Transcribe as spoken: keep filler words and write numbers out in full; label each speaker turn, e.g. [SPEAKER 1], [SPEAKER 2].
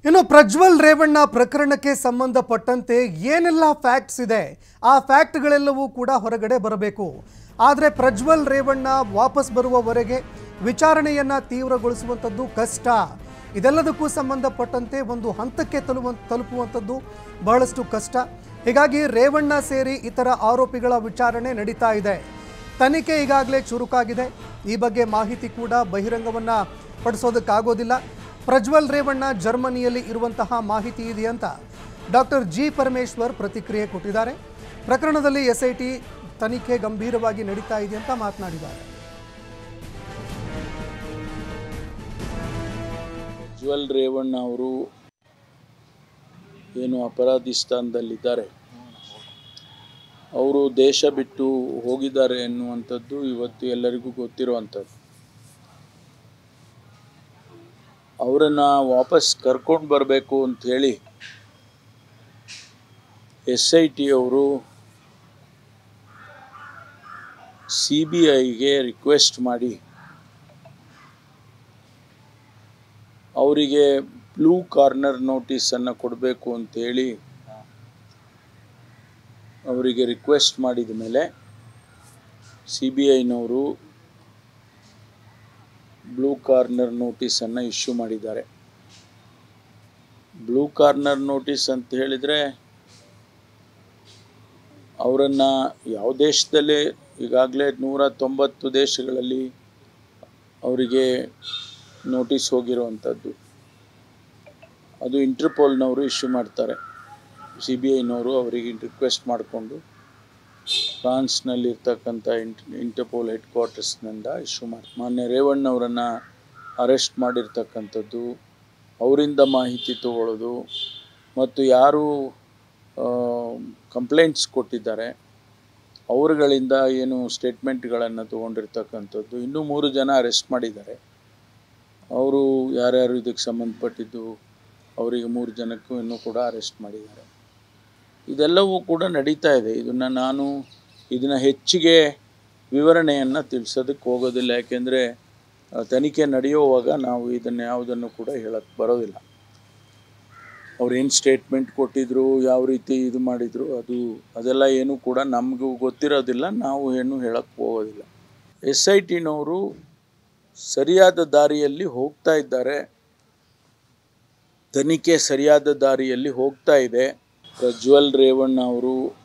[SPEAKER 1] ಇನ್ನು ಪ್ರಜ್ವಲ್ ರೇವಣ್ಣ ಪ್ರಕರಣಕ್ಕೆ ಸಂಬಂಧಪಟ್ಟಂತೆ ಏನೆಲ್ಲ ಫ್ಯಾಕ್ಟ್ಸ್ ಇದೆ ಆ ಫ್ಯಾಕ್ಟ್ಗಳೆಲ್ಲವೂ ಕೂಡ ಹೊರಗಡೆ ಬರಬೇಕು. ಆದರೆ ಪ್ರಜ್ವಲ್ ರೇವಣ್ಣ ವಾಪಸ್ ಬರುವವರೆಗೆ ವಿಚಾರಣೆಯನ್ನು ತೀವ್ರಗೊಳಿಸುವಂಥದ್ದು ಕಷ್ಟ. ಇದೆಲ್ಲದಕ್ಕೂ ಸಂಬಂಧಪಟ್ಟಂತೆ ಒಂದು ಹಂತಕ್ಕೆ ತಲುವ ತಲುಪುವಂಥದ್ದು ಬಹಳಷ್ಟು ಕಷ್ಟ. ಹೀಗಾಗಿ ರೇವಣ್ಣ ಸೇರಿ ಇತರ ಆರೋಪಿಗಳ ವಿಚಾರಣೆ ನಡೀತಾ ಇದೆ. ತನಿಖೆ ಈಗಾಗಲೇ ಚುರುಕಾಗಿದೆ. ಈ ಬಗ್ಗೆ ಮಾಹಿತಿ ಕೂಡ ಬಹಿರಂಗವನ್ನು ಪಡಿಸೋದಕ್ಕಾಗೋದಿಲ್ಲ. ಪ್ರಜ್ವಲ್ ರೇವಣ್ಣ ಜರ್ಮನಿಯಲ್ಲಿ ಇರುವಂತಹ ಮಾಹಿತಿ ಇದೆ ಅಂತ ಡಾಕ್ಟರ್ ಜಿ ಪರಮೇಶ್ವರ್ ಪ್ರತಿಕ್ರಿಯೆ ಕೊಟ್ಟಿದ್ದಾರೆ. ಪ್ರಕರಣದಲ್ಲಿ ಎಸ್ಐಟಿ ತನಿಖೆ ಗಂಭೀರವಾಗಿ ನಡೀತಾ ಇದೆ ಅಂತ ಮಾತನಾಡಿದ್ದಾರೆ.
[SPEAKER 2] ಪ್ರಜ್ವಲ್ ರೇವಣ್ಣ ಅವರು ಏನು ಅಪರಾಧಿ ಸ್ಥಾನದಲ್ಲಿದ್ದಾರೆ, ಅವರು ದೇಶ ಬಿಟ್ಟು ಹೋಗಿದ್ದಾರೆ ಎನ್ನುವಂಥದ್ದು ಇವತ್ತು ಎಲ್ಲರಿಗೂ ಗೊತ್ತಿರುವಂಥದ್ದು. ಅವರನ್ನು ವಾಪಸ್ ಕರ್ಕೊಂಡು ಬರಬೇಕು ಅಂಥೇಳಿ ಎಸ್ ಐ ಟಿ ಅವರು ಸಿ ಬಿ ಐಗೆ ರಿಕ್ವೆಸ್ಟ್ ಮಾಡಿ ಅವರಿಗೆ ಬ್ಲೂ ಕಾರ್ನರ್ ನೋಟಿಸನ್ನು ಕೊಡಬೇಕು ಅಂಥೇಳಿ ಅವರಿಗೆ ರಿಕ್ವೆಸ್ಟ್ ಮಾಡಿದ ಮೇಲೆ ಸಿ ಬಿ ಐನವರು ಬ್ಲೂ ಕಾರ್ನರ್ ನೋಟಿಸನ್ನು ಇಶ್ಯೂ ಮಾಡಿದ್ದಾರೆ. ಬ್ಲೂ ಕಾರ್ನರ್ ನೋಟಿಸ್ ಅಂತ ಹೇಳಿದರೆ ಅವರನ್ನು ಯಾವ ದೇಶದಲ್ಲೇ ಈಗಾಗಲೇ ನೂರ ತೊಂಬತ್ತು ದೇಶಗಳಲ್ಲಿ ಅವರಿಗೆ ನೋಟಿಸ್ ಹೋಗಿರುವಂಥದ್ದು. ಅದು ಇಂಟರ್ಪೋಲ್ನವರು ಇಶ್ಯೂ ಮಾಡ್ತಾರೆ. ಸಿ ಬಿ ಐನವರು ಅವರಿಗೆ ರಿಕ್ವೆಸ್ಟ್ ಮಾಡಿಕೊಂಡು ಫ್ರಾನ್ಸ್ನಲ್ಲಿರ್ತಕ್ಕಂಥ ಇಂಟ್ ಇಂಟರ್ಪೋಲ್ ಹೆಡ್ ಕ್ವಾರ್ಟರ್ಸ್ನಿಂದ ಇಶ್ಯೂ ಮಾಡಿ ಮಾನ್ಯ ರೇವಣ್ಣವರನ್ನು ಅರೆಸ್ಟ್ ಮಾಡಿರ್ತಕ್ಕಂಥದ್ದು, ಅವರಿಂದ ಮಾಹಿತಿ ತಗೊಳ್ಳೋದು ಮತ್ತು ಯಾರು ಕಂಪ್ಲೇಂಟ್ಸ್ ಕೊಟ್ಟಿದ್ದಾರೆ ಅವರುಗಳಿಂದ ಏನು ಸ್ಟೇಟ್ಮೆಂಟ್ಗಳನ್ನು ತೊಗೊಂಡಿರ್ತಕ್ಕಂಥದ್ದು. ಇನ್ನೂ ಮೂರು ಜನ ಅರೆಸ್ಟ್ ಮಾಡಿದ್ದಾರೆ. ಅವರು ಯಾರ್ಯಾರು ಇದಕ್ಕೆ ಸಂಬಂಧಪಟ್ಟಿದ್ದು ಅವರಿಗೆ ಮೂರು ಜನಕ್ಕೂ ಇನ್ನೂ ಕೂಡ ಅರೆಸ್ಟ್ ಮಾಡಿದ್ದಾರೆ. ಇದೆಲ್ಲವೂ ಕೂಡ ನಡೀತಾ ಇದೆ. ಇದನ್ನು ನಾನು ಇದನ್ನು ಹೆಚ್ಚಿಗೆ ವಿವರಣೆಯನ್ನು ತಿಳಿಸೋದಕ್ಕೆ ಹೋಗೋದಿಲ್ಲ. ಯಾಕೆಂದರೆ ತನಿಖೆ ನಡೆಯುವಾಗ ನಾವು ಇದನ್ನು ಯಾವುದನ್ನು ಕೂಡ ಹೇಳಕ್ಕೆ ಬರೋದಿಲ್ಲ. ಅವ್ರು ಏನು ಸ್ಟೇಟ್ಮೆಂಟ್ ಕೊಟ್ಟಿದ್ರು, ಯಾವ ರೀತಿ ಇದು ಮಾಡಿದರು, ಅದು ಅದೆಲ್ಲ ಏನೂ ಕೂಡ ನಮಗೂ ಗೊತ್ತಿರೋದಿಲ್ಲ. ನಾವು ಏನು ಹೇಳಕ್ಕೆ ಹೋಗೋದಿಲ್ಲ. ಎಸ್ ಐ ಟಿನವರು ಸರಿಯಾದ ದಾರಿಯಲ್ಲಿ ಹೋಗ್ತಾ ಇದ್ದಾರೆ. ತನಿಖೆ ಸರಿಯಾದ ದಾರಿಯಲ್ಲಿ ಹೋಗ್ತಾ ಇದೆ. ಪ್ರಜ್ವಲ್ ರೇವಣ್ಣ ಅವರು